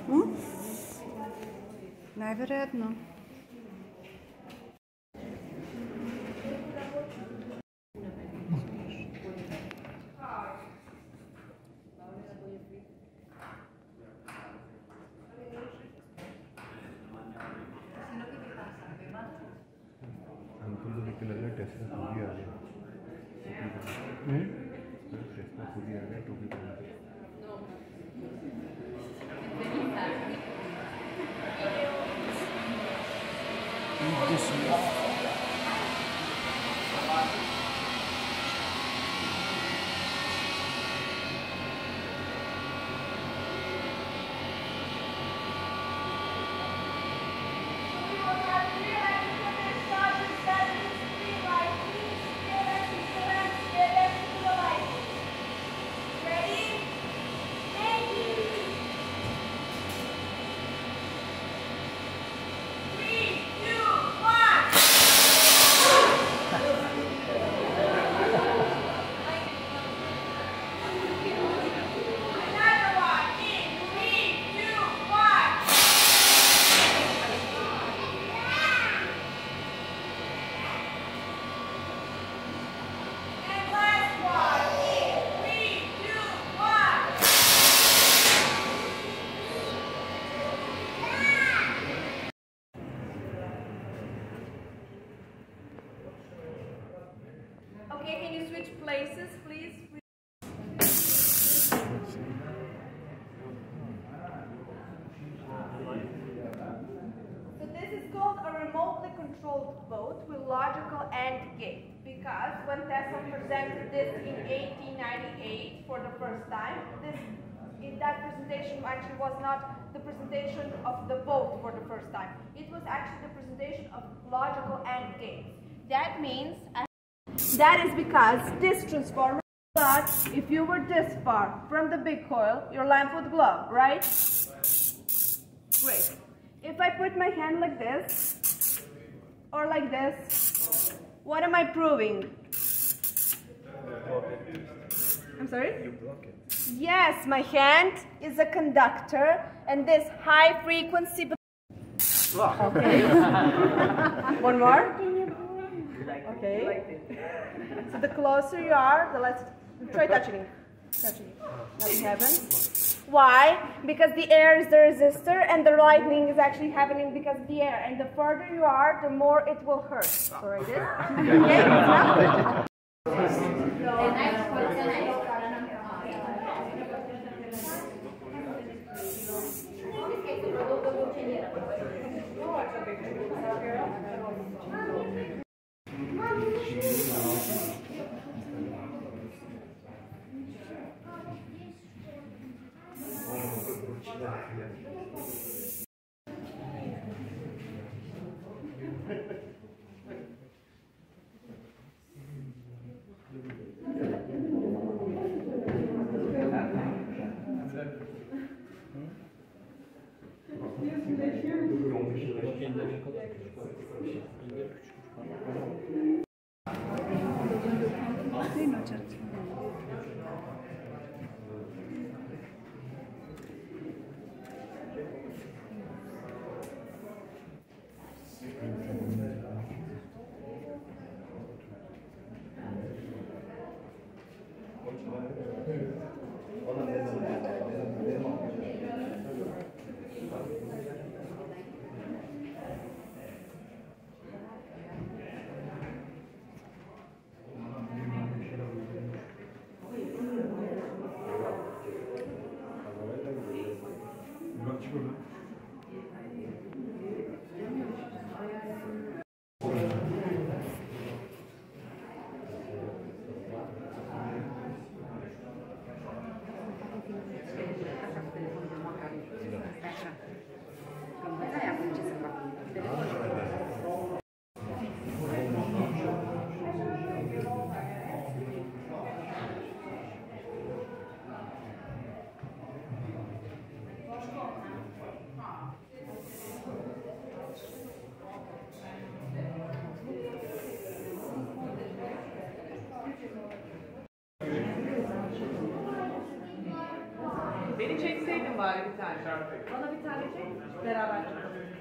Najverjetno. Okay, can you switch places, please? So this is called a remotely controlled boat with logical AND gate, because when Tesla presented this in 1898 for the first time, that presentation actually was not the presentation of the boat for the first time. It was actually the presentation of logical AND gates. That means that is because this transformer, but if you were this far from the big coil, your lamp would glow, right? Great. If I put my hand like this, or like this, what am I proving? I'm sorry? You block it. Yes, my hand is a conductor, and this high frequency. Okay. One more. Okay. So the closer you are, the less. Try touching it. Touching it. Nothing happens. Why? Because the air is the resistor, and the lightning is actually happening because of the air. And the further you are, the more it will hurt. So like this. Okay. Now. bari bir tane. Bana bir tane çek, beraber çıkalım.